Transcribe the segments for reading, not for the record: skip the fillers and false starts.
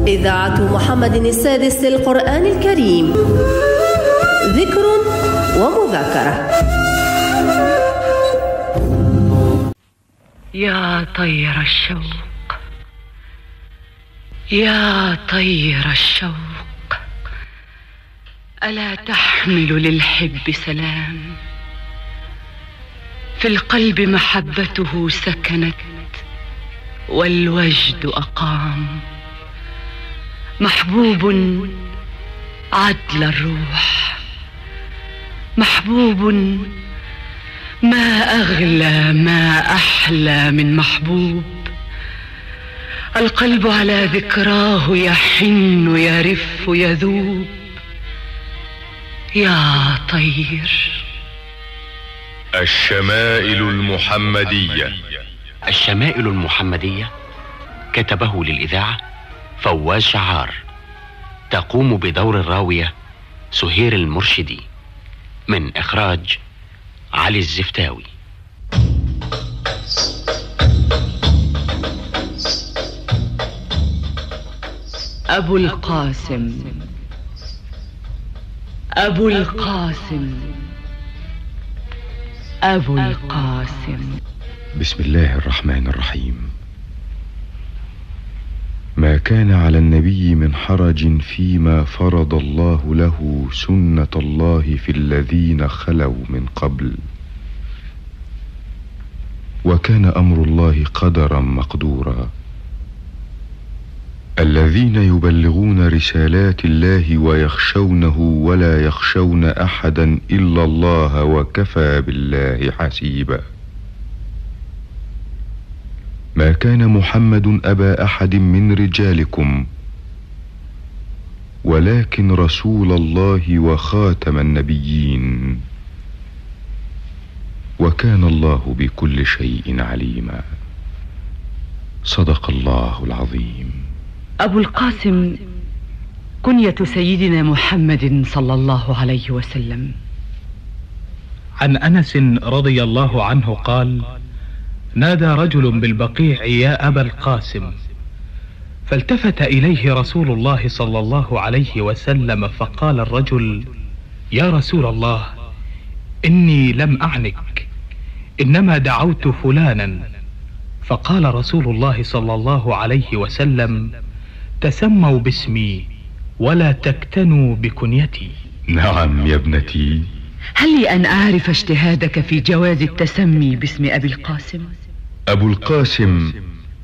إذاعة محمد السادس للقرآن الكريم، ذكر ومذاكرة. يا طير الشوق، يا طير الشوق، ألا تحمل للحب سلام؟ في القلب محبته سكنت والوجد أقام. محبوب عدل الروح، محبوب ما أغلى ما أحلى من محبوب. القلب على ذكراه يحن يرف يذوب. يا طير. الشمائل المحمدية. الشمائل المحمدية كتبه للإذاعة فواز شعار، تقوم بدور الراوية سهير المرشدي، من إخراج علي الزفتاوي. أبو القاسم، أبو القاسم، أبو القاسم. بسم الله الرحمن الرحيم. ما كان على النبي من حرج فيما فرض الله له سنة الله في الذين خلوا من قبل، وكان أمر الله قدرا مقدورا. الذين يبلغون رسالات الله ويخشونه ولا يخشون أحدا إلا الله وكفى بالله حسيبا. ما كان محمد أبا أحد من رجالكم ولكن رسول الله وخاتم النبيين، وكان الله بكل شيء عليما. صدق الله العظيم. أبو القاسم كنية سيدنا محمد صلى الله عليه وسلم. عن أنس رضي الله عنه قال: نادى رجل بالبقيع يا أبا القاسم، فالتفت إليه رسول الله صلى الله عليه وسلم فقال الرجل: يا رسول الله، إني لم أعنك، إنما دعوت فلانا. فقال رسول الله صلى الله عليه وسلم: تسموا باسمي ولا تكتنوا بكنيتي. نعم يا ابنتي. هل لي أن أعرف اجتهادك في جواز التسمي باسم أبي القاسم؟ أبو القاسم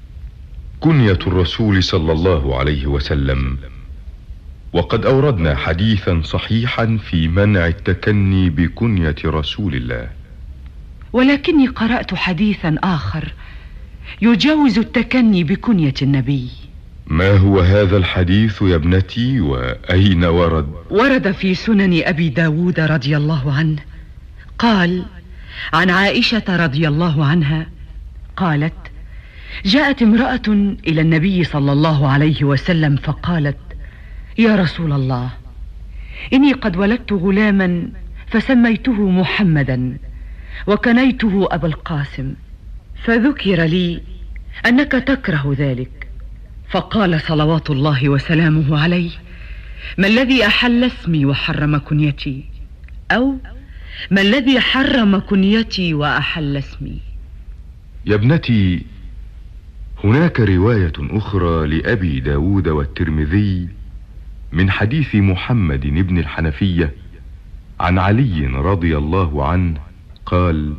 كنية الرسول صلى الله عليه وسلم، وقد أوردنا حديثا صحيحا في منع التكني بكنية رسول الله. ولكني قرأت حديثا آخر يجوز التكني بكنية النبي. ما هو هذا الحديث يا ابنتي، وأين ورد؟ ورد في سنن أبي داود رضي الله عنه، قال عن عائشة رضي الله عنها قالت: جاءت امرأة إلى النبي صلى الله عليه وسلم فقالت: يا رسول الله، إني قد ولدت غلاما فسميته محمدا وكنيته أبا القاسم، فذكر لي أنك تكره ذلك. فقال صلوات الله وسلامه عليه: ما الذي أحل اسمي وحرم كنيتي؟ أو ما الذي حرم كنيتي وأحل اسمي؟ يا ابنتي، هناك رواية أخرى لأبي داود والترمذي من حديث محمد بن الحنفية عن علي رضي الله عنه قال: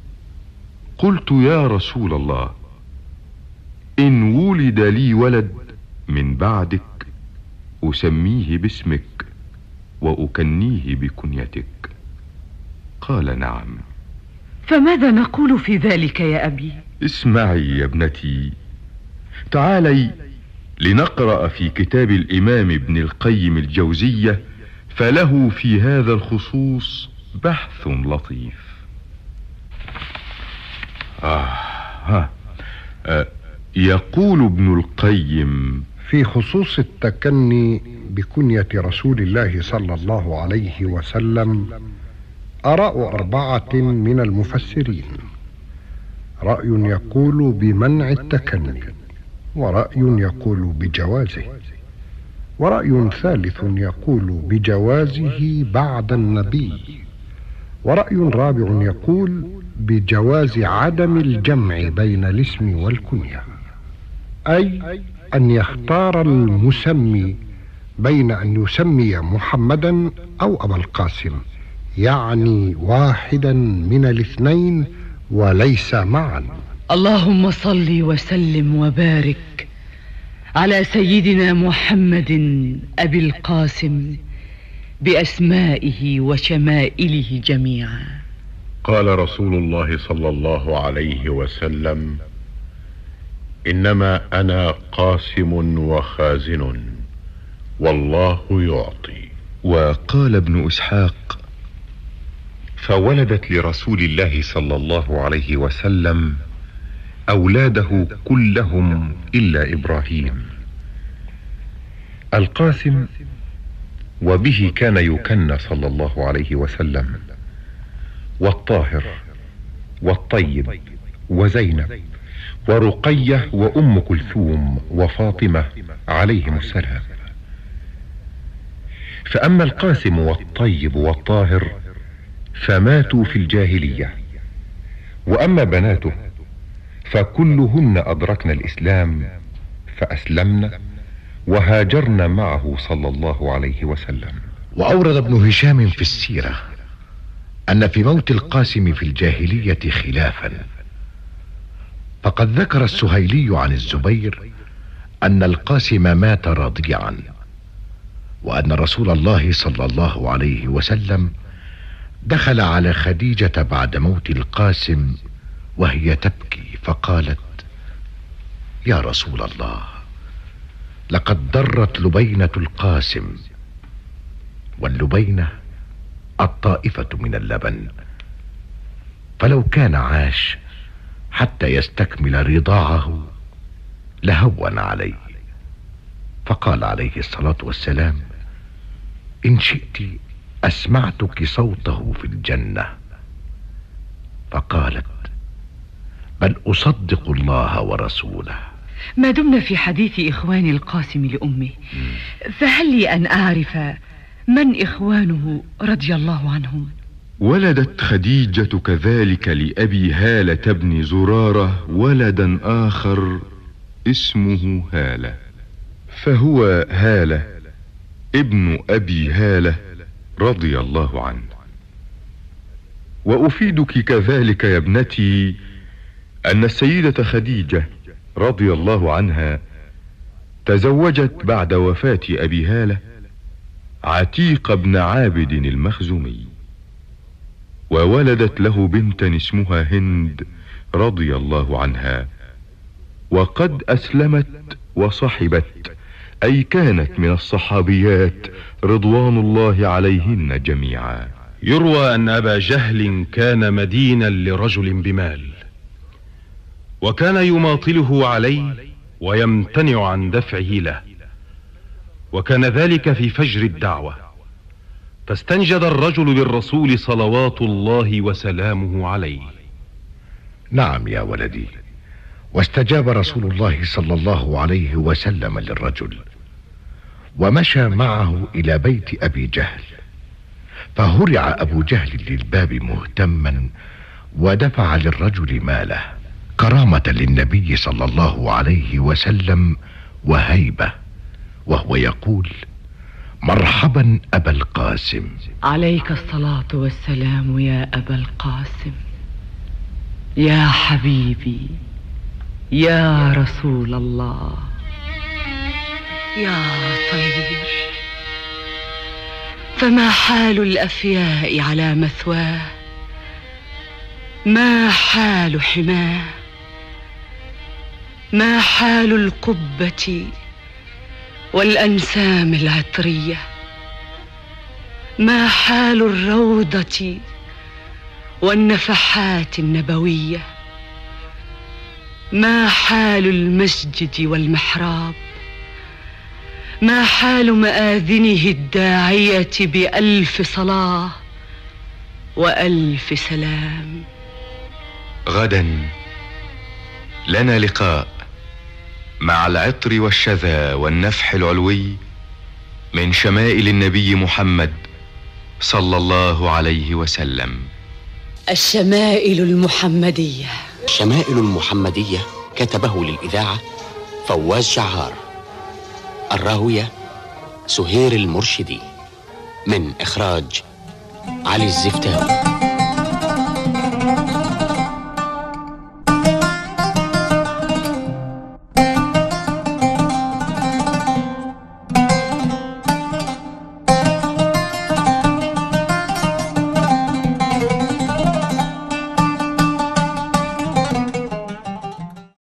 قلت يا رسول الله، إن ولد لي ولد من بعدك أسميه باسمك وأكنيه بكنيتك. قال: نعم. فماذا نقول في ذلك يا أبي؟ اسمعي يا ابنتي، تعالي لنقرأ في كتاب الإمام ابن القيم الجوزية، فله في هذا الخصوص بحث لطيف. يقول ابن القيم في خصوص التكني بكنية رسول الله صلى الله عليه وسلم آراء 4 من المفسرين. رأي يقول بمنع التكني، ورأي يقول بجوازه، ورأي ثالث يقول بجوازه بعد النبي، ورأي رابع يقول بجواز عدم الجمع بين الاسم والكنية، أي أن يختار المسمي بين أن يسمي محمدا أو أبا القاسم، يعني واحدا من الاثنين وليس معا. اللهم صل وسلم وبارك على سيدنا محمد أبي القاسم بأسمائه وشمائله جميعا. قال رسول الله صلى الله عليه وسلم: إنما أنا قاسم وخازن والله يعطي. وقال ابن إسحاق: فولدت لرسول الله صلى الله عليه وسلم أولاده كلهم إلا إبراهيم القاسم، وبه كان يكنى صلى الله عليه وسلم، والطاهر والطيب وزينب ورقية وأم كلثوم وفاطمة عليهم السلام. فأما القاسم والطيب والطاهر فماتوا في الجاهلية، وأما بناته فكلهن أدركن الإسلام فأسلمن وهاجرن معه صلى الله عليه وسلم. وأورد ابن هشام في السيرة أن في موت القاسم في الجاهلية خلافا، فقد ذكر السهيلي عن الزبير أن القاسم مات رضيعا، وأن رسول الله صلى الله عليه وسلم دخل على خديجة بعد موت القاسم وهي تبكي، فقالت: يا رسول الله، لقد ضرت لبينة القاسم، واللبينة الطائفة من اللبن، فلو كان عاش حتى يستكمل رضاعه لهون عليه. فقال عليه الصلاة والسلام: إن شئت أسمعتك صوته في الجنة. فقالت: بل أصدق الله ورسوله. ما دمنا في حديث إخوان القاسم لأمه، فهل لي أن أعرف من إخوانه رضي الله عنهم؟ ولدت خديجة كذلك لأبي هالة بن زرارة ولدا آخر اسمه هالة، فهو هالة ابن أبي هالة رضي الله عنه. وأفيدك كذلك يا ابنتي أن السيدة خديجة رضي الله عنها تزوجت بعد وفاة أبي هالة عتيق بن عابد المخزومي، وولدت له بنتا اسمها هند رضي الله عنها، وقد أسلمت وصحبت، أي كانت من الصحابيات رضوان الله عليهن جميعا. يروى أن أبا جهل كان مدينا لرجل بمال، وكان يماطله عليه ويمتنع عن دفعه له، وكان ذلك في فجر الدعوة، فاستنجد الرجل بالرسول صلوات الله وسلامه عليه. نعم يا ولدي، واستجاب رسول الله صلى الله عليه وسلم للرجل، ومشى معه إلى بيت أبي جهل، فهرع أبو جهل للباب مهتما ودفع للرجل ماله كرامة للنبي صلى الله عليه وسلم وهيبة، وهو يقول: مرحبا أبا القاسم. عليك الصلاة والسلام يا أبا القاسم، يا حبيبي، يا رسول الله، يا طير. فما حال الأفياء على مثواه؟ ما حال حماه؟ ما حال القبة والأنسام العطرية؟ ما حال الروضة والنفحات النبوية؟ ما حال المسجد والمحراب؟ ما حال مآذنه الداعية بألف صلاة وألف سلام؟ غدا لنا لقاء مع العطر والشذا والنفح العلوي من شمائل النبي محمد صلى الله عليه وسلم. الشمائل المحمدية. الشمائل المحمدية كتبه للإذاعة فواز شعار. الراوية سهير المرشدي. من إخراج علي الزفتاوي.